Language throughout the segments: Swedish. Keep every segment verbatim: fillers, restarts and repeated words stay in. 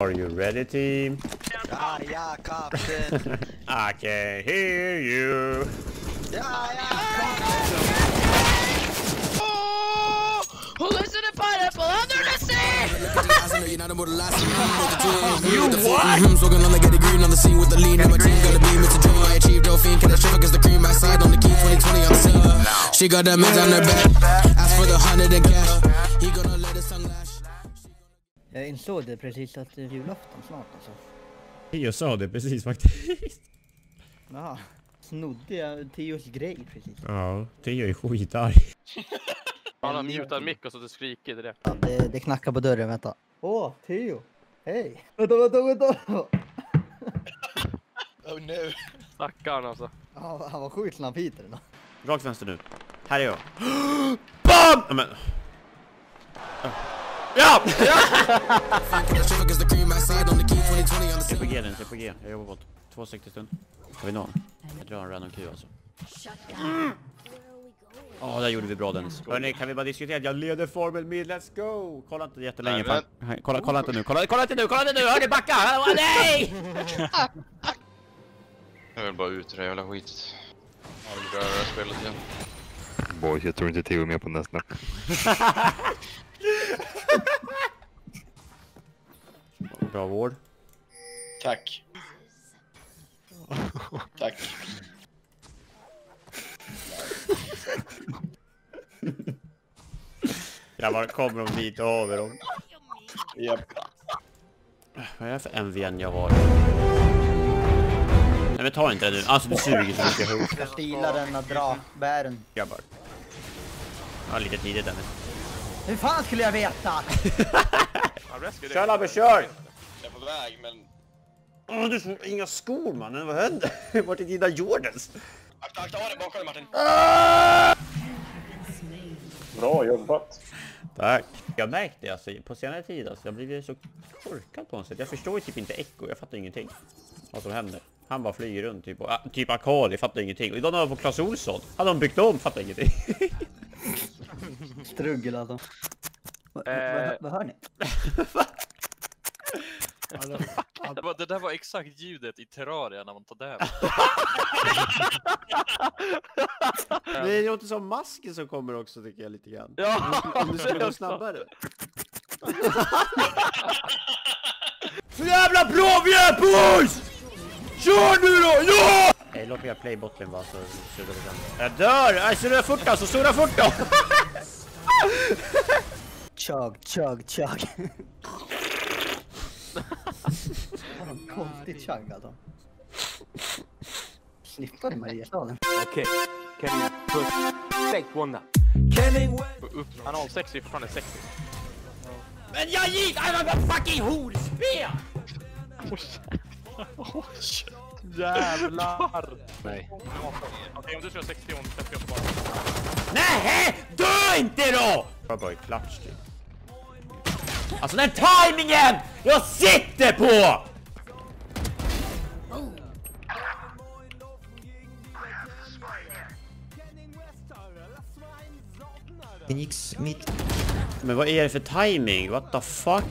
Are you ready, team? Ja, ja, kapten. I can hear you. Ja, ja, kapten. Oh, listen to pineapple under the sea! You what? Smoking on the get green on the scene with the lean. My team got a beam, it's a dream. I achieved Delphine. Can I shift against the cream? I side on the key twenty twenty on the scene. She got that meds on her back. Ask for the hundred and cash. He gonna let his tongue lash. Jag insåg det precis att det är julafton snart alltså. Jag sa det precis faktiskt. Jaha, snodde jag Theos grej precis. Ja, Theo är skitarg. Han har mutat mick och så du skriker det. Ja, det, det knackar på dörren, vänta. Åh, Theo! Hej! Vänta, vänta, vänta! Oh no. Stackarn alltså. Ja, han var sjukt snabb hit då. Rakt vänster nu. Här är jag. BAM! Ja, men... Ja! C P G den, C P G. Jag jobbar bort. två sextio stund. Har vi någon? Jag drar en random Q alltså. Ja, mm. oh, där gjorde vi bra Dennis. Hörrni, kan vi bara diskutera? Jag leder formen mid, let's go! Kolla inte jättelänge. Nej, men... kolla, kolla inte nu, kolla, kolla inte nu, kolla inte nu! Hörni, backa! Oh, nej! Jag vill bara ut det där jävla skitet. Jag vill röra det här spelet igen. Boy, jag tror inte Theo är med på nästa. Bra vård. Tack. Tack. Ja, var kommer de dit och haver dem? Japp. Vad är det för M V N jag har? Nej, men ta inte det nu. Alltså, du suger så mycket hot. Jag stilar den och dra bären. Grabbar. Ja, lite tidigt Dennis. Hur fan skulle jag veta? Kör Labbe, kör! Jag är på väg, men... Åh, du får inga skor, mannen. Vad hände? Vart är dina Jordans? Akta, akta, ha det bakom dig, Martin. Ah! Bra jobbat. Tack. Jag märkte det alltså, på senare tid. Alltså, jag blev så korkad på något sätt. Jag förstår ju typ inte Echo. Jag fattar ingenting. Vad som händer. Han bara flyger runt. Typ, och, ah, typ Akali, fattar ingenting. Och idag när jag var på Clas Ohlson. Hade de byggt om, fattar ingenting. Struggel alltså. Vad Eh. vad hör ni? Det, var, det där var exakt ljudet i Terraria när man tar det. Det låter som masken som kommer också tycker jag lite grann. Ja, om du skulle gå snabbare. Så jävla bra vi är boys! Kör nu då! Ja! Nej, låt mig play botlane bara så så det kan. Jag dör! Jag surrar fort alltså, surrar fort då! Chug, chug, chug. Vad en konstig chug alltså. Sniffar i Mariestaden. Okej, kan vi push take one now. Han har sex i fortfarande sextio. Men jag gick! I'm a fucking horspel! Jävlar! Nej. Okej, om du kör sextio, om du sätter upp bara. Nej, dö inte då! Jag bara klatsch typ. Alltså den timingen jag sitter på! Phoenix mitt. Men vad är det för timing? What the fuck?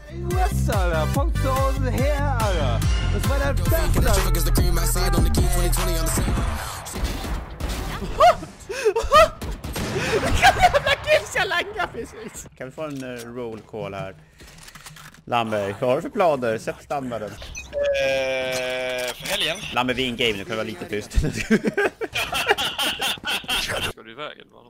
Vilka jävla kills jag langar precis. Kan vi få en uh, roll call här? Lambe, vad har du för planer? Sätt standarden. Eh, för helgen. Lambe, vi är in game, nu kan vi vara lite tyst. Ska du iväg eller vad?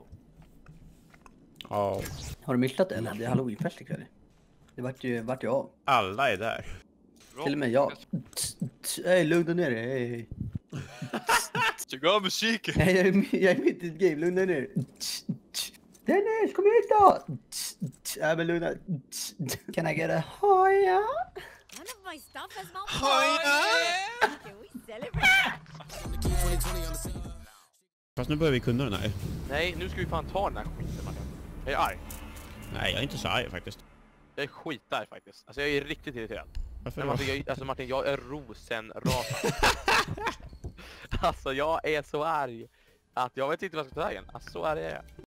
Ja. Har du missat det eller? Det är Halloweenfest ikväll. Det vart ju, vart ju av. Alla är där. Till och med jag. Hej, lugna ner dig. Hej, hej. Tycker av musiken. Nej, jag är, jag är mitt i ett game. Lugna ner dig. Dennis, kom hit då! Nej, men lugna. Can I get a hoja? None of my stuff has malfunctioned. Can we celebrate? Fast nu börjar vi kunna den här. Nej, nu ska vi fan ta den här skiten, Martin. Jag är arg. Nej, jag är inte så arg faktiskt. Jag är skitarg faktiskt. Alltså jag är riktigt irriterad. Varför Men då? Martin, jag, alltså Martin, jag är rosenrasad. Alltså jag är så arg att jag vet inte vad jag ska ta vägen. Alltså så arg är jag.